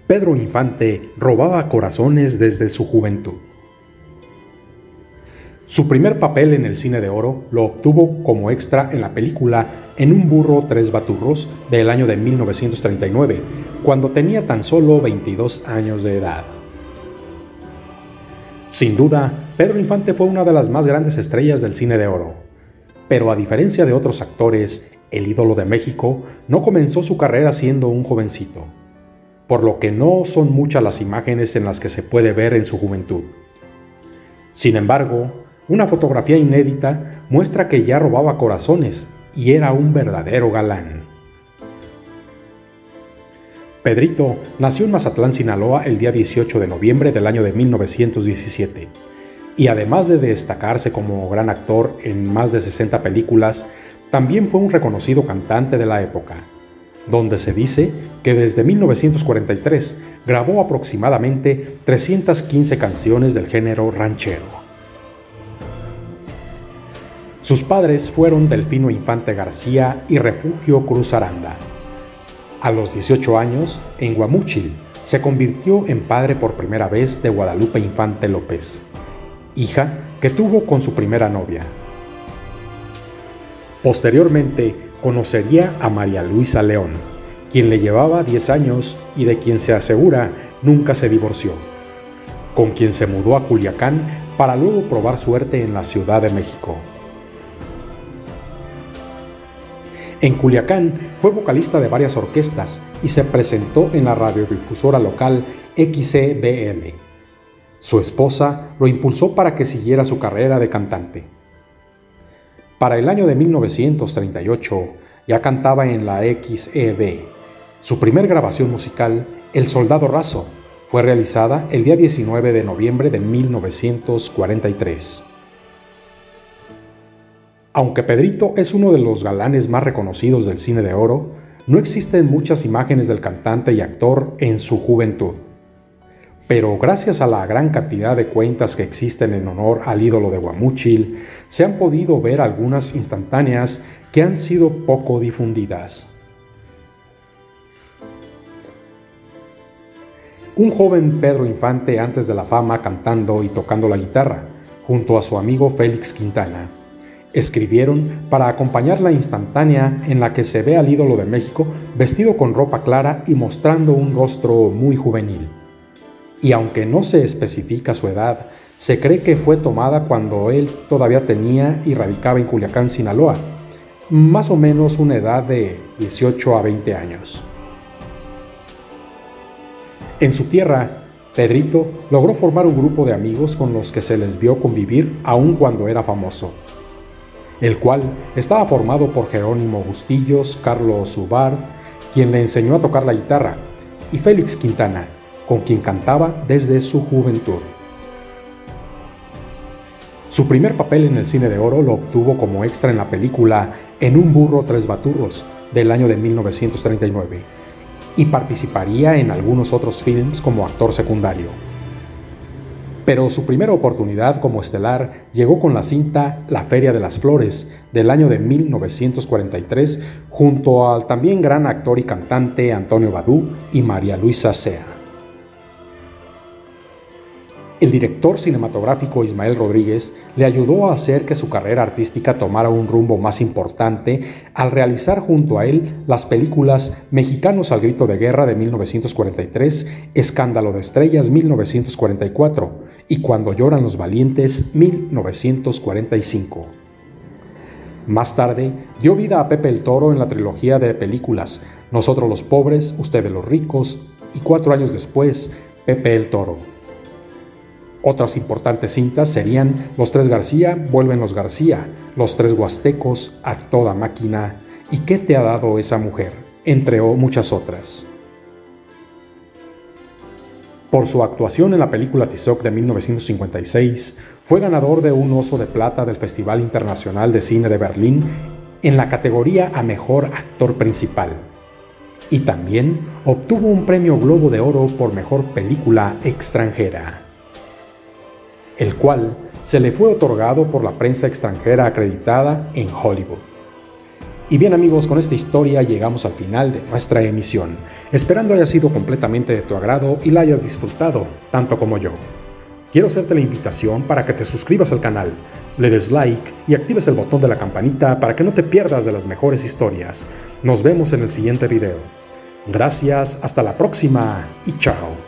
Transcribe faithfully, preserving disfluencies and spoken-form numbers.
Pedro Infante robaba corazones desde su juventud. Su primer papel en el cine de oro lo obtuvo como extra en la película En un burro tres baturros del año de mil novecientos treinta y nueve, cuando tenía tan solo veintidós años de edad. Sin duda, Pedro Infante fue una de las más grandes estrellas del cine de oro, pero a diferencia de otros actores, el ídolo de México no comenzó su carrera siendo un jovencito, por lo que no son muchas las imágenes en las que se puede ver en su juventud. Sin embargo, una fotografía inédita muestra que ya robaba corazones y era un verdadero galán. Pedrito nació en Mazatlán, Sinaloa, el día dieciocho de noviembre del año de mil novecientos diecisiete, y además de destacarse como gran actor en más de sesenta películas, también fue un reconocido cantante de la época, donde se dice que desde mil novecientos cuarenta y tres grabó aproximadamente trescientas quince canciones del género ranchero. Sus padres fueron Delfino Infante García y Refugio Cruz Aranda. A los dieciocho años, en Guamúchil, se convirtió en padre por primera vez de Guadalupe Infante López, hija que tuvo con su primera novia. Posteriormente, conocería a María Luisa León, quien le llevaba diez años y de quien se asegura nunca se divorció, con quien se mudó a Culiacán para luego probar suerte en la Ciudad de México. En Culiacán fue vocalista de varias orquestas y se presentó en la radiodifusora local X C B L. Su esposa lo impulsó para que siguiera su carrera de cantante. Para el año de mil novecientos treinta y ocho ya cantaba en la X E B. Su primer grabación musical, El Soldado Raso, fue realizada el día diecinueve de noviembre de mil novecientos cuarenta y tres. Aunque Pedrito es uno de los galanes más reconocidos del cine de oro, no existen muchas imágenes del cantante y actor en su juventud. Pero gracias a la gran cantidad de cuentas que existen en honor al ídolo de Guamúchil, se han podido ver algunas instantáneas que han sido poco difundidas. Un joven Pedro Infante antes de la fama cantando y tocando la guitarra, junto a su amigo Félix Quintana, escribieron para acompañar la instantánea en la que se ve al ídolo de México vestido con ropa clara y mostrando un rostro muy juvenil. Y aunque no se especifica su edad, se cree que fue tomada cuando él todavía tenía y radicaba en Culiacán, Sinaloa, más o menos una edad de dieciocho a veinte años. En su tierra, Pedrito logró formar un grupo de amigos con los que se les vio convivir aun cuando era famoso, el cual estaba formado por Jerónimo Bustillos, Carlos Ubard, quien le enseñó a tocar la guitarra, y Félix Quintana, con quien cantaba desde su juventud. Su primer papel en el cine de oro lo obtuvo como extra en la película En un burro tres baturros del año de mil novecientos treinta y nueve, y participaría en algunos otros films como actor secundario. Pero su primera oportunidad como estelar llegó con la cinta La Feria de las Flores del año de mil novecientos cuarenta y tres junto al también gran actor y cantante Antonio Badú y María Luisa Sea. El director cinematográfico Ismael Rodríguez le ayudó a hacer que su carrera artística tomara un rumbo más importante al realizar junto a él las películas Mexicanos al Grito de Guerra de mil novecientos cuarenta y tres, Escándalo de Estrellas mil novecientos cuarenta y cuatro y Cuando lloran los valientes mil novecientos cuarenta y cinco. Más tarde, dio vida a Pepe el Toro en la trilogía de películas Nosotros los pobres, ustedes los ricos y cuatro años después, Pepe el Toro. Otras importantes cintas serían Los Tres García, Vuelven los García, Los Tres Huastecos, A Toda Máquina y ¿Qué te ha dado esa mujer?, entre muchas otras. Por su actuación en la película Tizoc de mil novecientos cincuenta y seis, fue ganador de un Oso de Plata del Festival Internacional de Cine de Berlín en la categoría a Mejor Actor Principal. Y también obtuvo un premio Globo de Oro por Mejor Película Extranjera, el cual se le fue otorgado por la prensa extranjera acreditada en Hollywood. Y bien amigos, con esta historia llegamos al final de nuestra emisión, esperando haya sido completamente de tu agrado y la hayas disfrutado, tanto como yo. Quiero hacerte la invitación para que te suscribas al canal, le des like y actives el botón de la campanita para que no te pierdas de las mejores historias. Nos vemos en el siguiente video. Gracias, hasta la próxima y chao.